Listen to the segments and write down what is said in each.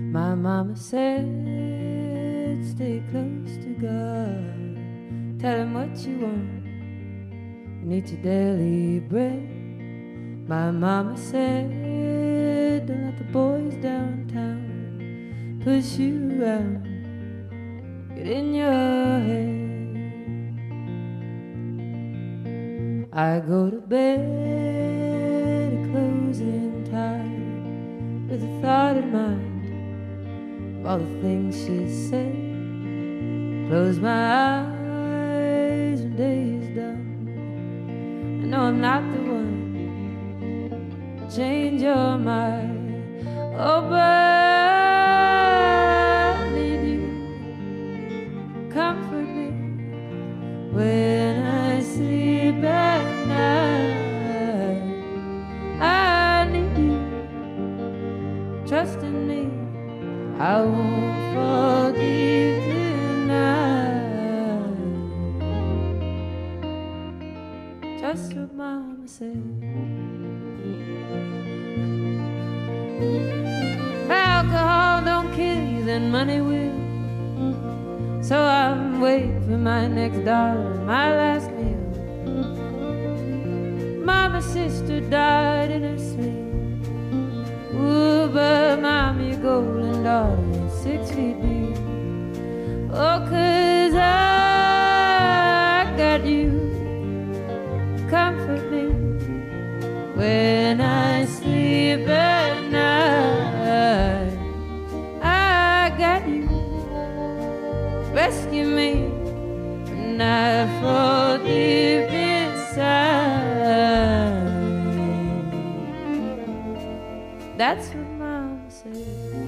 My mama said, stay close to God. Tell him what you want and eat your daily bread. My mama said, don't let the boys downtown push you around, get in your head. I go to bed at closing time with a thought in mind of all the things she said. Close my eyes when day is done. I know I'm not the one. Change your mind. Oh, but I need you. Comfort me when I sleep at night. I need you. Trust in me. I won't fall deep tonight. Just what mama said. If alcohol don't kill you, then money will. So I'm waiting for my next dollar, my last meal. Mama's sister died in her sleep. Ooh, but mama, your golden daughter is 6 feet deep. Oh, 'cause I got you. Comfort me when I sleep at night. I got you. Rescue me when I fall deep inside. That's what mama said.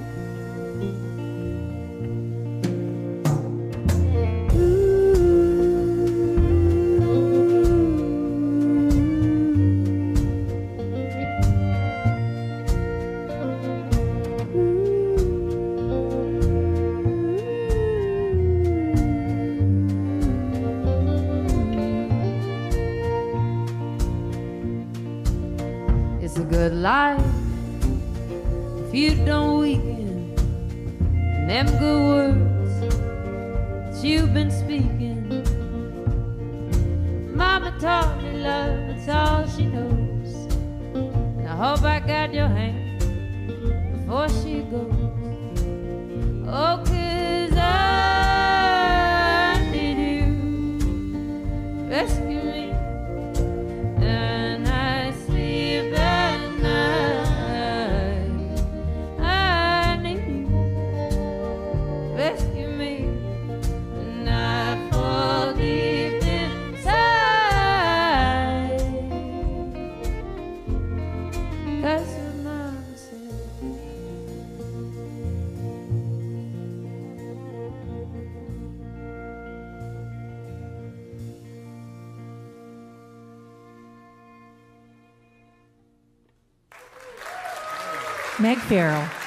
It's a good life if you don't weaken in them good words that you've been speaking. Mama taught me love, it's all she knows. And I hope I got your hand before she goes. Oh, 'cause I need you. Rescue me. Megg Farrell.